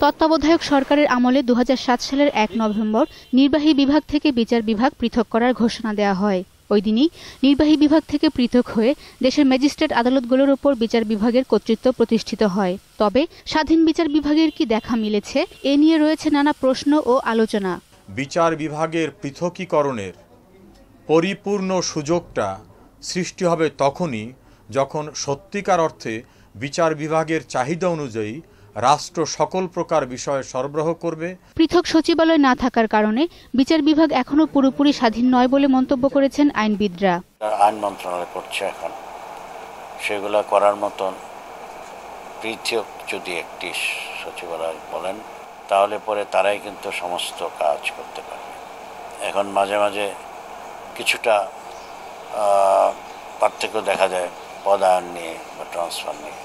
তত্ত্বাবধায়ক সরকারের আমলে ২০০৭ সালের ১ নভেম্বর নির্বাহী বিভাগ থেকে বিচার বিভাগ পৃথক করার ঘোষণা দেওয়া হয়। ওই দিনই নির্বাহী বিভাগ থেকে পৃথক হয়ে দেশের ম্যাজিস্ট্রেট আদালতগুলোর উপর বিচার বিভাগের কর্তৃত্ব প্রতিষ্ঠিত হয়। তবে স্বাধীন বিচার বিভাগের কি দেখা মিলেছে, এ নিয়ে রয়েছে নানা প্রশ্ন ও আলোচনা। বিচার বিভাগের পৃথকীকরণের পরিপূর্ণ সুযোগটা সৃষ্টি হবে তখনই যখন সত্যিকার অর্থে বিচার বিভাগের চাহিদা অনুযায়ী রাষ্ট্র সকল প্রকার বিষয় সরবরাহ করবে। পৃথক সচিবালয় না থাকার কারণে বিচার বিভাগ এখনো পুরোপুরি স্বাধীন নয় বলে মন্তব্য করেছেন আইনবিদরা। আইন মন্ত্রণালয় করছে এখন, সেগুলো করার মতন পৃথক যদি একটি সচিবালয় বলেন তাহলে পরে তারাই কিন্তু সমস্ত কাজ করতে পারবে। এখন মাঝে মাঝে কিছুটা পার্থক্য দেখা যায় পদায়ন নিয়ে বা ট্রান্সফার নিয়ে,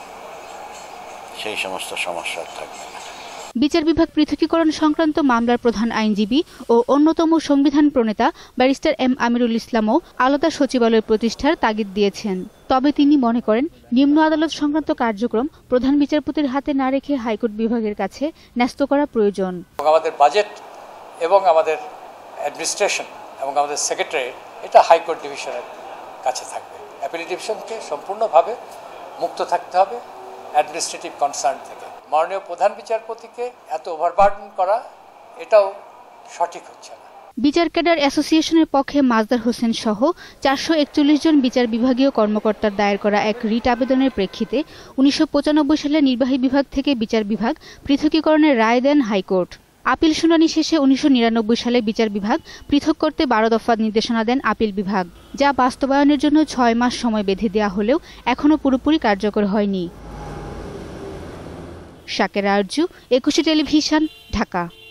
সেই সমস্ত সমস্যা থাকবে না। বিচার বিভাগ পৃথকীকরণ সংক্রান্ত মামলার প্রধান আইনজীবী ও অন্যতম সংবিধান প্রণেতা ব্যারিস্টার এম আমিরুল ইসলামও আলাদা সচিবালয় প্রতিষ্ঠার তাগিদ দিয়েছেন। তবে তিনি মনে করেন নিম্ন আদালত সংক্রান্ত কার্যক্রম প্রধান বিচারপতির হাতে না রেখে হাইকোর্ট বিভাগের কাছে ন্যস্ত করা প্রয়োজন। আমাদের বাজেট এবং আমাদের অ্যাডমিনিস্ট্রেশন এবং আমাদের সেক্রেটারি এটা হাইকোর্ট ডিভিশনের কাছে থাকবে। অ্যাপিল ডিভিশনকে সম্পূর্ণভাবে মুক্ত থাকতে হবে অ্যাডমিনিস্ট্রেটিভ কনসার্ন থেকে। মাননীয় প্রধান বিচারপতিকে এত ওভারবার্ডেন করা এটাও সঠিক হচ্ছে না। বিচার ক্যাডার অ্যাসোসিয়েশনের পক্ষে মাজদার হোসেন সহ ৪৪১ জন বিচার বিভাগীয় কর্মকর্তার দায়ের করা এক রিট আবেদনের প্রেক্ষিতে ১৯৯৫ সালে নির্বাহী বিভাগ থেকে বিচার বিভাগ পৃথকীকরণের রায় দেন হাইকোর্ট। আপিল শুনানি শেষে ১৯৯৯ সালে বিচার বিভাগ পৃথক করতে ১২ দফা নির্দেশনা দেন আপিল বিভাগ, যা বাস্তবায়নের জন্য ৬ মাস সময় বেঁধে দেওয়া হলেও এখনো পুরোপুরি কার্যকর হয়নি। শাকেরা আরজু, ২১ টেলিভিশন, ঢাকা।